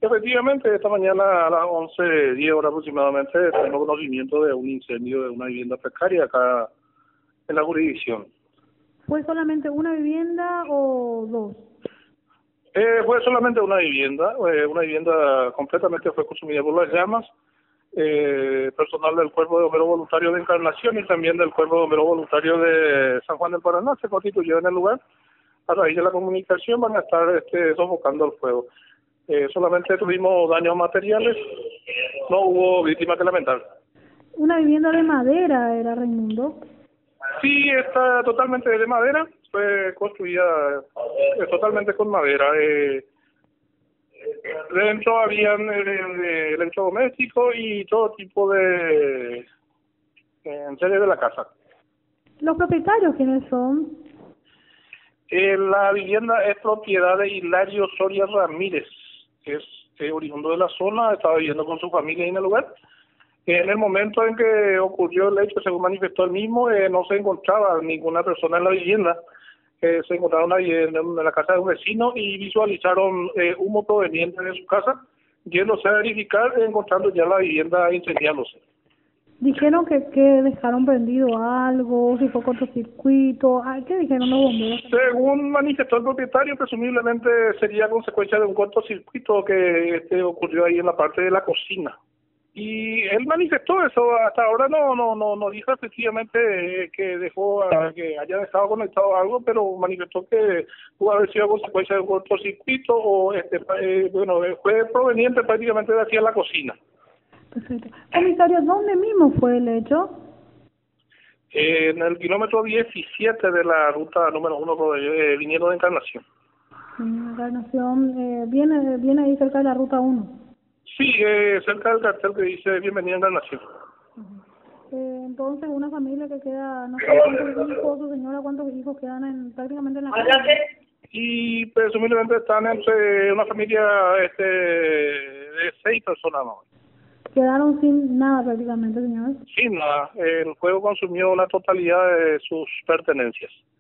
Efectivamente, esta mañana a las 11:10 aproximadamente tenemos conocimiento de un incendio de una vivienda precaria acá en la jurisdicción. ¿Fue solamente una vivienda o dos? Fue solamente una vivienda completamente fue consumida por las llamas. Personal del Cuerpo de Bomberos Voluntarios de Encarnación y también del Cuerpo de Bomberos Voluntarios de San Juan del Paraná se constituyó en el lugar. A raíz de la comunicación van a estar sofocando el fuego. Solamente tuvimos daños materiales, no hubo víctimas que lamentar. Una vivienda de madera era, Raimundo. Sí, está totalmente de madera, fue construida totalmente con madera. Dentro habían electrodomésticos y todo tipo de enseres de la casa. ¿Los propietarios quiénes son? La vivienda es propiedad de Hilario Soria Ramírez, que es oriundo de la zona, estaba viviendo con su familia ahí en el lugar. En el momento en que ocurrió el hecho, según manifestó él mismo, no se encontraba ninguna persona en la vivienda. Se encontraron ahí en la casa de un vecino y visualizaron humo proveniente de su casa, yéndose a verificar, encontrando ya la vivienda incendiándose. Dijeron que dejaron prendido algo, si fue cortocircuito. ¿Qué dijeron los bomberos? Según manifestó el propietario, presumiblemente sería consecuencia de un cortocircuito que ocurrió ahí en la parte de la cocina. Y él manifestó eso, hasta ahora no dijo efectivamente que haya dejado conectado algo, pero manifestó que pudo haber sido consecuencia de un cortocircuito o fue proveniente prácticamente de aquí a la cocina. Perfecto. Comisario, ¿dónde mismo fue el hecho? En el kilómetro 17 de la ruta número 1 viniendo de Encarnación. Encarnación, viene ahí cerca de la ruta 1. Sí, cerca del cartel que dice Bienvenida a Encarnación. Entonces, una familia que queda, no sé cuántos hijos, su señora, cuántos hijos quedan prácticamente en la casa. Y presumiblemente están entre una familia de 6 personas más. Quedaron sin nada prácticamente, señor. Sin nada. El fuego consumió la totalidad de sus pertenencias.